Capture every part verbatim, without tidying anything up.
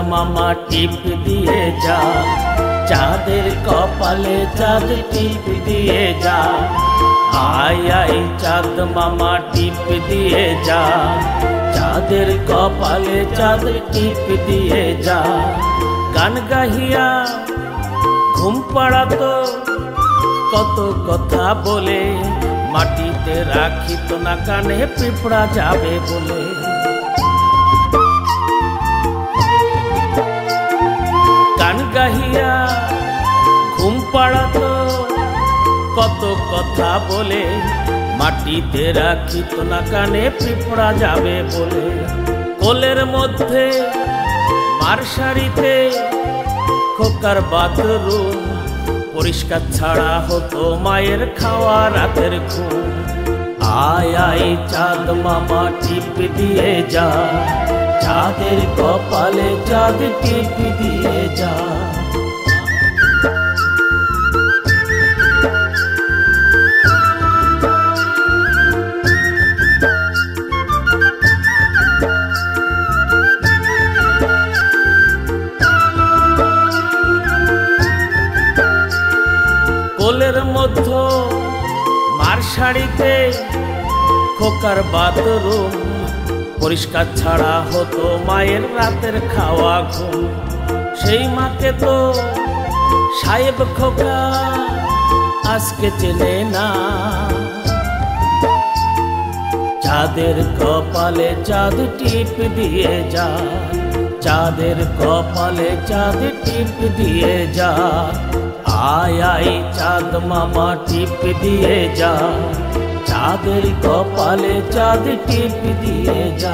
মামা টিপ দিয়ে যা, চাঁদের কপালে চাঁদ টিপ দিয়ে যা। আয় আয় চাঁদ মামা টিপ দিয়ে যা, চাঁদের কপালে চাঁদ টিপ দিয়ে যা। গান গাহিয়া ঘুম পাড়াতো কত কথা বলে, মাটিতে রাখিত না কানে পিঁপড়া যাবে বলে। গান গাহিয়া ঘুম পাড়াতো কত কথা বলে, মাটিতে রাখিত না কানে পিঁপড়া যাবে বলে। কোলের মধ্যে মার শাড়িতে খোকার বাথরুম, পরিষ্কার ছাড়া হতো মায়ের খাওয়া রাতের ঘুম। আয় আয় চাঁদ মামা টিপ দিয়ে যা, চাঁদের কপালে চাঁদ টিপ দিয়ে যা। কোলের মধ্য মার শাড়িতে খোকার বাথরুম, পরিষ্কার ছাড়া হতো মায়ের রাতের খাওয়া ঘুম। সেই মাকে তো সাহেব খোকা আজকে চেনে না, চাঁদের কপালে চাঁদ টিপ দিয়ে যা, চাঁদের কপালে চাঁদ টিপ দিয়ে যা। আয় আয় চাঁদ মামা টিপ দিয়ে যা, চাঁদের কপালে চাঁদ টিপ দিয়ে যা।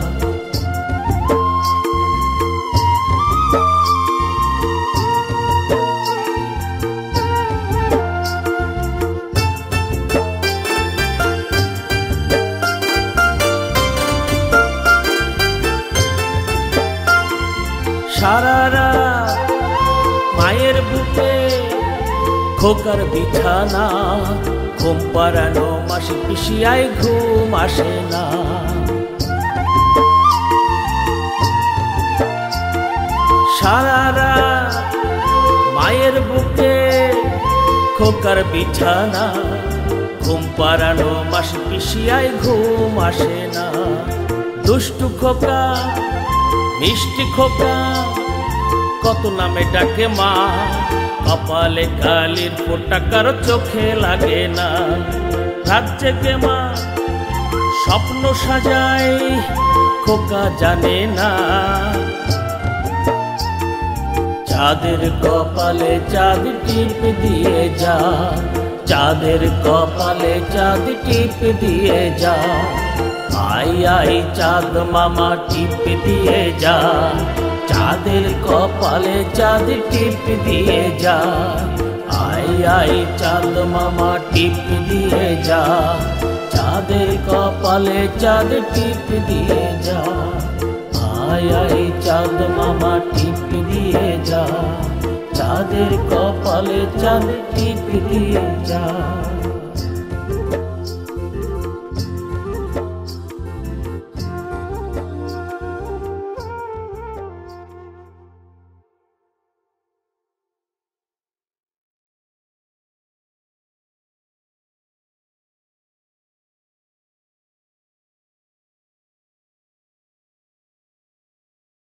সারা রাত মায়ের বুকে খোকার বিছানা, ঘুম পাড়ানো মাসি পিসিয়ায় ঘুম আসে না। সারা রাত মায়ের বুকে খোকার বিছানা, ঘুম পাড়ানো মাসি পিসিয়ায় ঘুম আসে না। দুষ্টু খোকা মিষ্টি খোকা কত নামে ডাকে মা, কপালে কালির ফোঁটা কারো চোখে লাগে না। রাত জেগে মা স্বপ্ন সাজায় খোকা জানে না, চাঁদের কপালে চাঁদ টিপ দিয়ে যা, চাঁদের কপালে চাঁদ টিপ দিয়ে যা। আয় আয় চাঁদ মামা টিপ দিয়ে যা, চাঁদের কপালে চাঁদ টিপ দিয়ে যা। আয় আয় চাঁদ মামা টিপ দিয়ে যা, চাঁদের কপালে চাঁদ টিপ দিয়ে যা। আয় আয় চাঁদ মামা টিপ দিয়ে যা, চাঁদের কপালে চাঁদ টিপ দিয়ে যা।